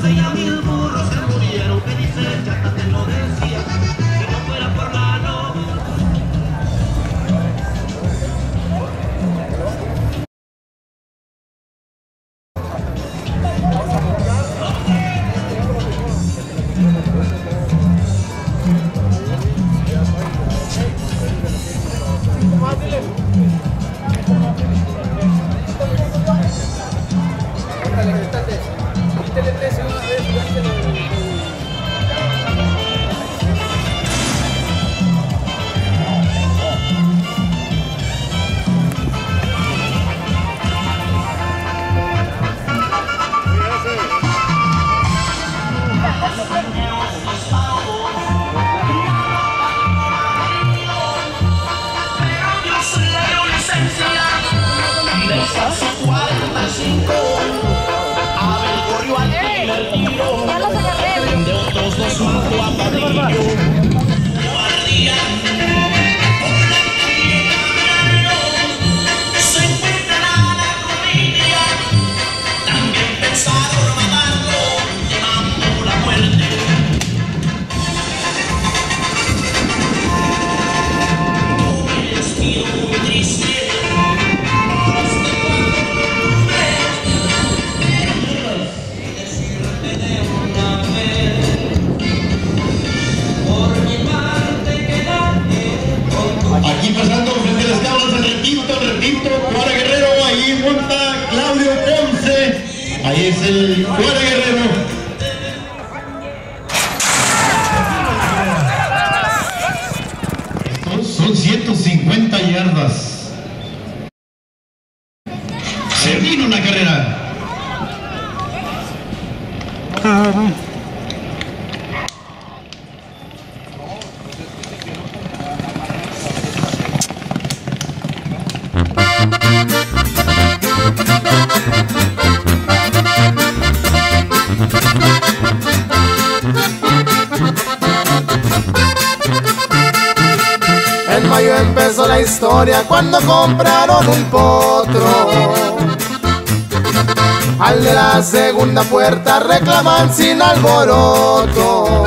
Ahí es el Cuara Guerrero. Estos son 150 yardas. Se vino una carrera. En mayo empezó la historia cuando compraron un potro. Al de la segunda puerta reclaman sin alboroto.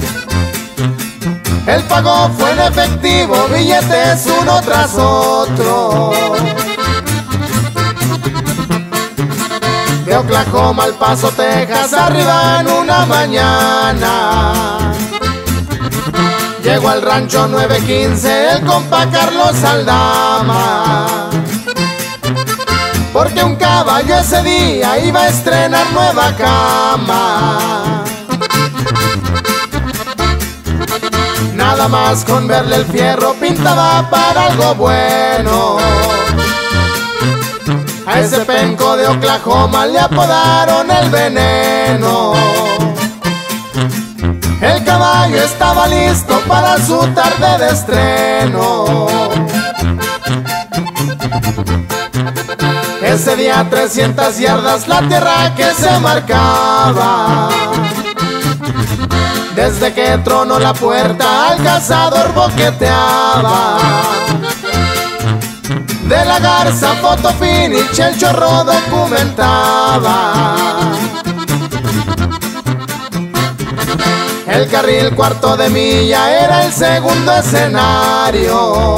El pago fue en efectivo, billetes uno tras otro. De Oklahoma al Paso, Texas, arriba en una mañana. Llegó al rancho 915 el compa Carlos Aldama, porque un caballo ese día iba a estrenar nueva cama. Nada más con verle el fierro pintaba para algo bueno. A ese penco de Oklahoma le apodaron el veneno. El caballo estaba listo para su tarde de estreno. Ese día 300 yardas la tierra que se marcaba. Desde que tronó la puerta al cazador boqueteaba. De la garza foto finish el chorro documentaba. El carril cuarto de milla era el segundo escenario.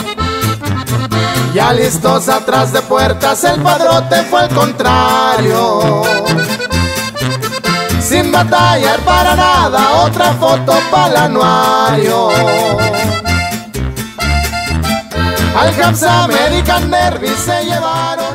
Ya listos atrás de puertas el padrote fue al contrario. Sin batallar para nada, otra foto para el anuario. Al Hamsa American Derby se llevaron